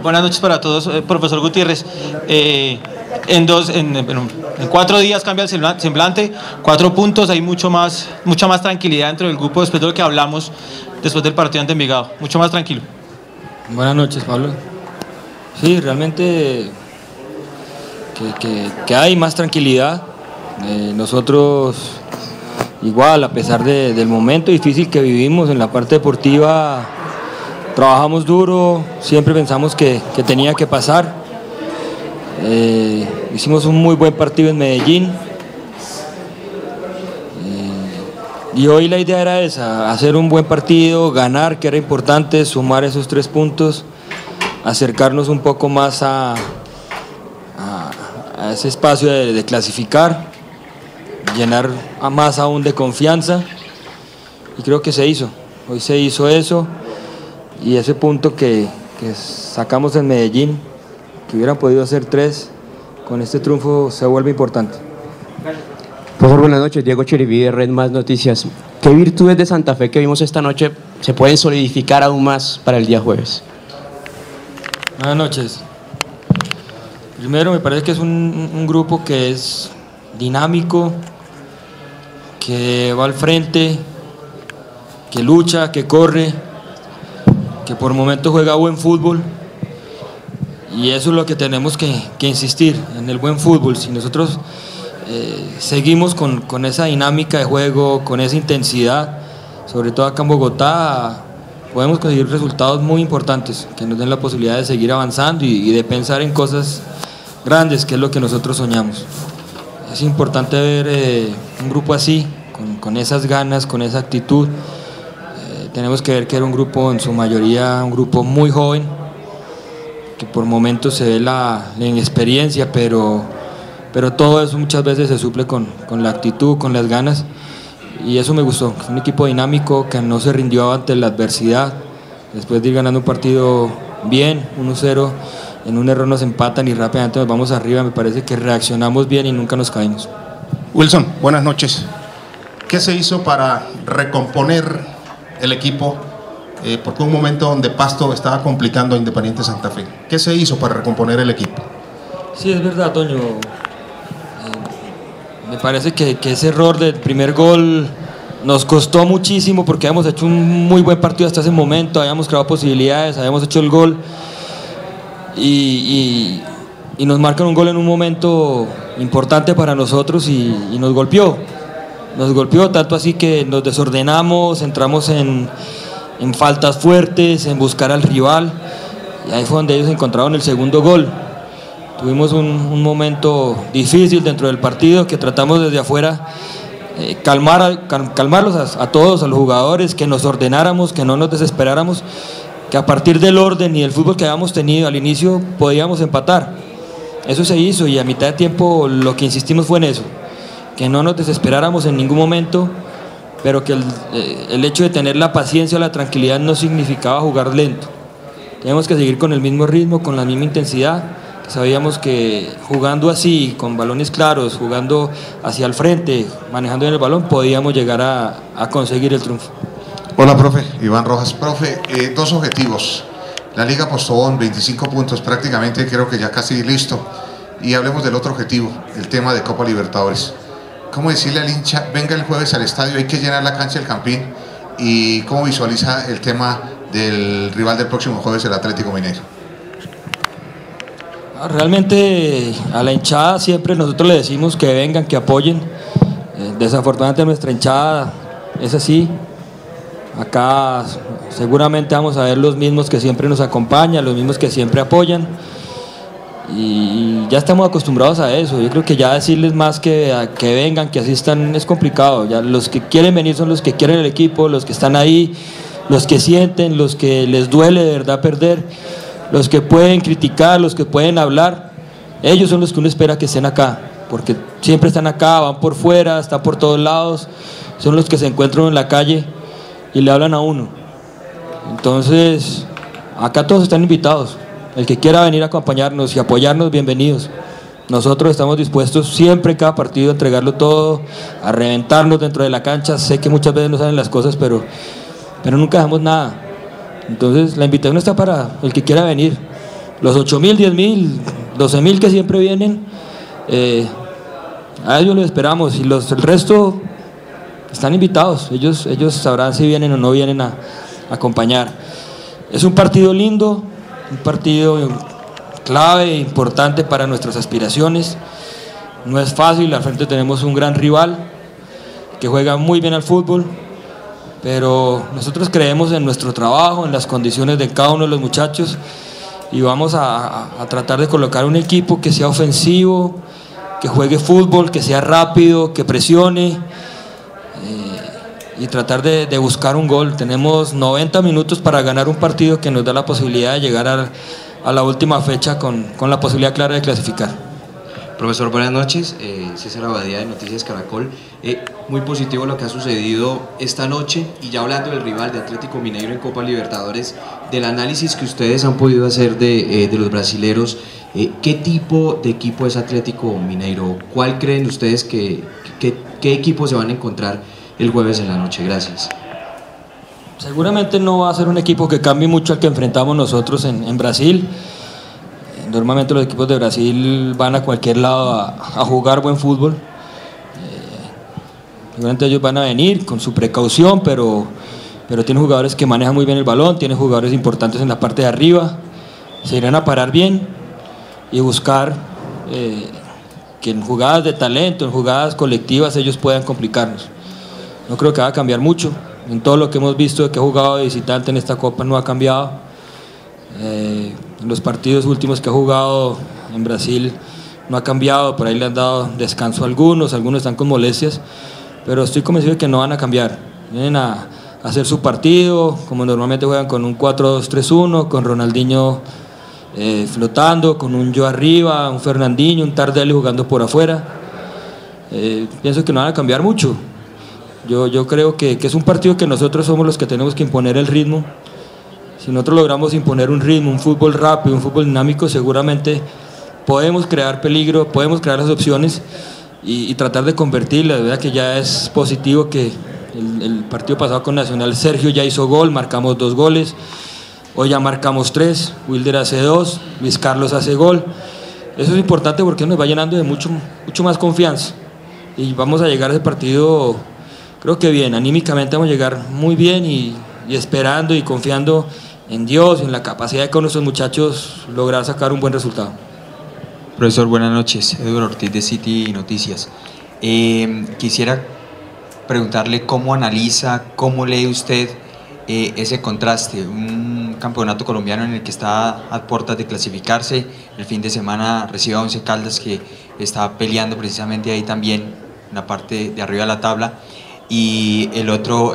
Buenas noches para todos, profesor Gutiérrez. En 4 días cambia el semblante, 4 puntos, hay mucha más tranquilidad dentro del grupo después de lo que hablamos después del partido ante Envigado, mucho más tranquilo. Buenas noches, Pablo. Sí, realmente que hay más tranquilidad. Nosotros igual, a pesar del momento difícil que vivimos en la parte deportiva, trabajamos duro, siempre pensamos que tenía que pasar. Hicimos un muy buen partido en Medellín. Y hoy la idea era esa, hacer un buen partido, ganar, que era importante, sumar esos 3 puntos, acercarnos un poco más a ese espacio de clasificar, llenar más aún de confianza, y creo que se hizo. Hoy se hizo eso, y ese punto que sacamos en Medellín, que hubieran podido hacer 3, con este triunfo se vuelve importante. Profesor, buenas noches. Diego Chiriví de Red Más Noticias. ¿Qué virtudes de Santa Fe que vimos esta noche se pueden solidificar aún más para el día jueves? Buenas noches. Primero, me parece que es un grupo que es dinámico, que va al frente, que lucha, que corre, que por momentos juega buen fútbol, y eso es lo que tenemos que insistir, en el buen fútbol. Si nosotros seguimos con esa dinámica de juego, con esa intensidad, sobre todo acá en Bogotá, podemos conseguir resultados muy importantes que nos den la posibilidad de seguir avanzando y de pensar en cosas grandes, que es lo que nosotros soñamos. Es importante ver un grupo así, con esas ganas, con esa actitud. Tenemos que ver que era un grupo, en su mayoría, un grupo muy joven, que por momentos se ve la inexperiencia, pero todo eso muchas veces se suple con la actitud, con las ganas, y eso me gustó. Un equipo dinámico que no se rindió ante la adversidad, después de ir ganando un partido bien, 1-0, en un error nos empatan y rápidamente nos vamos arriba. Me parece que reaccionamos bien y nunca nos caímos. Wilson, buenas noches. ¿Qué se hizo para recomponer el equipo? Porque un momento donde Pasto estaba complicando a Independiente Santa Fe. ¿Qué se hizo para recomponer el equipo? Sí, es verdad, Toño. Me parece que ese error del primer gol nos costó muchísimo, porque habíamos hecho un muy buen partido hasta ese momento, habíamos creado posibilidades, habíamos hecho el gol, y nos marcan un gol en un momento importante para nosotros, y nos golpeó tanto así que nos desordenamos, entramos en faltas fuertes, en buscar al rival, y ahí fue donde ellos encontraron el segundo gol. Tuvimos un momento difícil dentro del partido, que tratamos desde afuera calmarlos a todos, a los jugadores, que nos ordenáramos, que no nos desesperáramos, que a partir del orden y del fútbol que habíamos tenido al inicio podíamos empatar. Eso se hizo, y a mitad de tiempo lo que insistimos fue en eso, que no nos desesperáramos en ningún momento, pero que el hecho de tener la paciencia o la tranquilidad no significaba jugar lento. Teníamos que seguir con el mismo ritmo, con la misma intensidad. Sabíamos que jugando así, con balones claros, jugando hacia el frente, manejando bien el balón, podíamos llegar a conseguir el triunfo. Hola, profe. Iván Rojas. Profe, 2 objetivos. La Liga Postobón, 25 puntos, prácticamente creo que ya casi listo. Y hablemos del otro objetivo, el tema de Copa Libertadores. ¿Cómo decirle al hincha, venga el jueves al estadio, hay que llenar la cancha del Campín? ¿Y cómo visualiza el tema del rival del próximo jueves, el Atlético Mineiro? Realmente a la hinchada siempre nosotros le decimos que vengan, que apoyen. Desafortunadamente nuestra hinchada es así. Acá seguramente vamos a ver los mismos que siempre nos acompañan, los mismos que siempre apoyan, y ya estamos acostumbrados a eso. Yo creo que ya decirles más que vengan, que asistan, es complicado. Ya los que quieren venir son los que quieren el equipo, los que están ahí, los que sienten, los que les duele de verdad perder, los que pueden criticar, los que pueden hablar. Ellos son los que uno espera que estén acá, porque siempre están acá, van por fuera, están por todos lados, son los que se encuentran en la calle y le hablan a uno. Entonces, acá todos están invitados. El que quiera venir a acompañarnos y apoyarnos, bienvenidos. Nosotros estamos dispuestos siempre en cada partido a entregarlo todo, a reventarnos dentro de la cancha. Sé que muchas veces no salen las cosas, pero nunca dejamos nada. Entonces la invitación está para el que quiera venir. los 8.000, 10.000, 12.000 que siempre vienen, a ellos los esperamos, y el resto están invitados, ellos sabrán si vienen o no vienen a acompañar. Es un partido lindo, un partido clave, importante para nuestras aspiraciones. No es fácil, al frente tenemos un gran rival que juega muy bien al fútbol, pero nosotros creemos en nuestro trabajo, en las condiciones de cada uno de los muchachos, y vamos a tratar de colocar un equipo que sea ofensivo, que juegue fútbol, que sea rápido, que presione, y tratar de buscar un gol. Tenemos 90 minutos para ganar un partido que nos da la posibilidad de llegar a la última fecha con la posibilidad clara de clasificar. Profesor, buenas noches. César Abadía de Noticias Caracol. Muy positivo lo que ha sucedido esta noche, y ya hablando del rival de Atlético Mineiro en Copa Libertadores, del análisis que ustedes han podido hacer de los brasileros, ¿qué tipo de equipo es Atlético Mineiro? ¿Cuál creen ustedes qué equipo se van a encontrar el jueves en la noche? Gracias. Seguramente no va a ser un equipo que cambie mucho al que enfrentamos nosotros en Brasil. Normalmente los equipos de Brasil van a cualquier lado a jugar buen fútbol. Seguramente ellos van a venir con su precaución, pero tienen jugadores que manejan muy bien el balón, tienen jugadores importantes en la parte de arriba. Se irán a parar bien y buscar que en jugadas de talento, en jugadas colectivas, ellos puedan complicarnos. No creo que va a cambiar mucho. En todo lo que hemos visto que ha jugado de visitante en esta Copa no ha cambiado. En los partidos últimos que ha jugado en Brasil no ha cambiado, por ahí le han dado descanso a algunos están con molestias, pero estoy convencido de que no van a cambiar. Vienen a hacer su partido, como normalmente juegan, con un 4-2-3-1, con Ronaldinho flotando, con un yo arriba, un Fernandinho, un Tardelli jugando por afuera. Pienso que no van a cambiar mucho. Yo creo que es un partido que nosotros somos los que tenemos que imponer el ritmo. Si nosotros logramos imponer un ritmo, un fútbol rápido, un fútbol dinámico, seguramente podemos crear peligro, podemos crear las opciones y tratar de convertirlas. La verdad que ya es positivo que el partido pasado con Nacional, Sergio ya hizo gol, marcamos 2 goles, hoy ya marcamos 3, Wilder hace 2, Luis Carlos hace gol. Eso es importante porque nos va llenando de mucho más confianza, y vamos a llegar a ese partido, creo que bien, anímicamente vamos a llegar muy bien, y esperando y confiando en Dios, en la capacidad de con nuestros muchachos lograr sacar un buen resultado. Profesor, buenas noches. Eduardo Ortiz de City Noticias. Quisiera preguntarle cómo analiza, cómo lee usted ese contraste, un campeonato colombiano en el que está a puertas de clasificarse. El fin de semana recibe a Once Caldas, que está peleando precisamente ahí también en la parte de arriba de la tabla, y el otro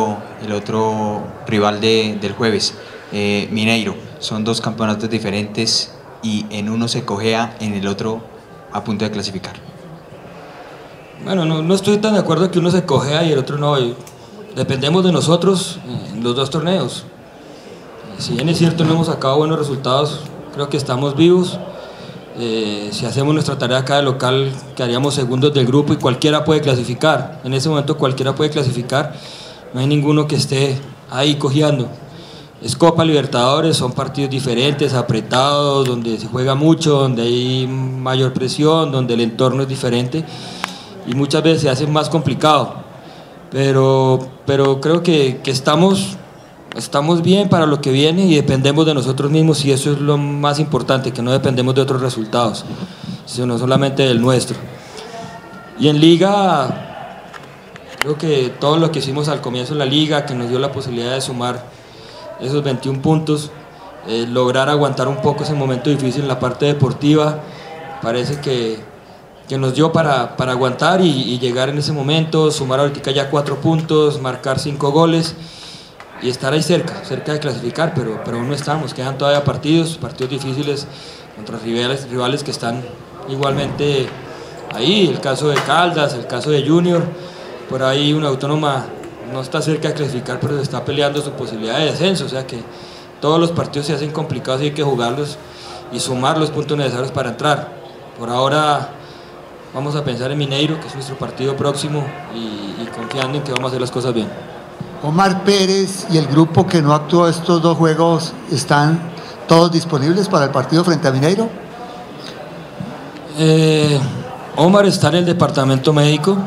rival del jueves, Mineiro. Son 2 campeonatos diferentes, y en uno se cojea, en el otro a punto de clasificar. Bueno, no estoy tan de acuerdo que uno se cojea y el otro no. Dependemos de nosotros en los 2 torneos. Si bien es cierto no hemos sacado buenos resultados, creo que estamos vivos. Si hacemos nuestra tarea acá de local, quedaríamos segundos del grupo y cualquiera puede clasificar. En ese momento cualquiera puede clasificar, no hay ninguno que esté ahí cojeando. Es Copa Libertadores, son partidos diferentes, apretados, donde se juega mucho, donde hay mayor presión, donde el entorno es diferente y muchas veces se hace más complicado. Pero creo que estamos bien para lo que viene, y dependemos de nosotros mismos, y eso es lo más importante, que no dependemos de otros resultados, sino solamente del nuestro. Y en Liga, creo que todo lo que hicimos al comienzo de la Liga, que nos dio la posibilidad de sumar esos 21 puntos, lograr aguantar un poco ese momento difícil en la parte deportiva, parece que nos dio para aguantar y llegar en ese momento, sumar ahorita ya 4 puntos, marcar 5 goles y estar ahí cerca de clasificar, pero aún no estamos, quedan todavía partidos difíciles contra rivales que están igualmente ahí, el caso de Caldas, el caso de Junior, por ahí una Autónoma no está cerca de clasificar, pero se está peleando su posibilidad de descenso, o sea que todos los partidos se hacen complicados y hay que jugarlos y sumar los puntos necesarios para entrar. Por ahora vamos a pensar en Mineiro, que es nuestro partido próximo, y confiando en que vamos a hacer las cosas bien. Omar Pérez y el grupo que no actuó estos 2 juegos están ¿Todos disponibles para el partido frente a Mineiro? Omar está en el departamento médico,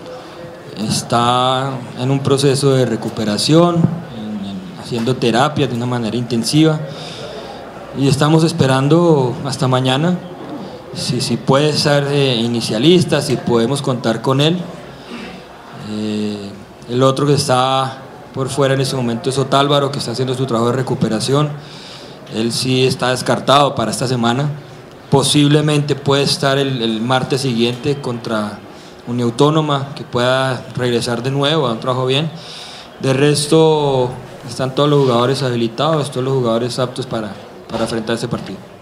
está en un proceso de recuperación, haciendo terapia de una manera intensiva, y estamos esperando hasta mañana si puede ser inicialista, si podemos contar con él. El otro que está por fuera en ese momento es Otálvaro, que está haciendo su trabajo de recuperación. Él sí está descartado para esta semana. Posiblemente puede estar el martes siguiente contra Unión Autónoma, que pueda regresar de nuevo a un trabajo bien. De resto están todos los jugadores habilitados, todos los jugadores aptos para enfrentar ese partido.